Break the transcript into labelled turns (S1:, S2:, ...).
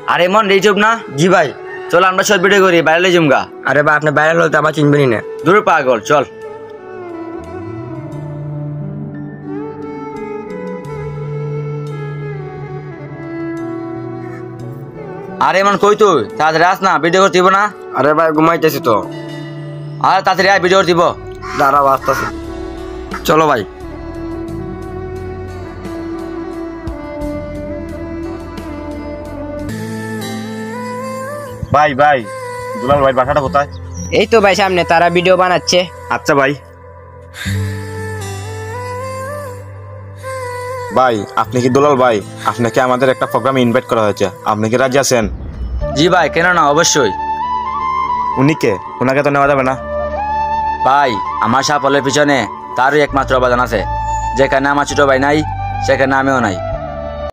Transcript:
S1: আরে মন ইউটিউব না?
S2: জি ভাই।
S1: চল আমরা শর্ট ভিডিও করি, বাইরে জুমগা।
S2: আরে ভাই আপনি বাইরে হলে তো আবার চিনবেনই না।
S1: দূর পাগল, চল। আরে মন কই তুই? তাড়াতাড়ি আস না, ভিডিও করতে দিব না।
S2: আরে ভাই ঘুমাইতেছি তো।
S1: আরে তাড়াতাড়ি আয়, ভিডিও করতে দিব।
S2: দাঁড়াও আসতেছি। চলো ভাই।
S3: ভাই ভাই দুলাল ভাই বাসাটা কোথায়?
S4: এই তো ভাই সামনে, তারা ভিডিও বানাচ্ছে।
S3: আচ্ছা ভাই। ভাই আপনি কি দুলাল ভাই? আপনাকে আমাদের একটা প্রোগ্রামে ইনভাইট করা হয়েছে, আপনি কি রাজি আছেন?
S1: জি ভাই, কেন না, অবশ্যই।
S3: উনি কে? ওনাকে তো নেওয়া যাবে না।
S1: ভাই আমার সাফল্যের পিছনে তারই একমাত্র অবদান আছে। যেখানে আমার ছোট ভাই নাই, সেখানে আমিও নাই।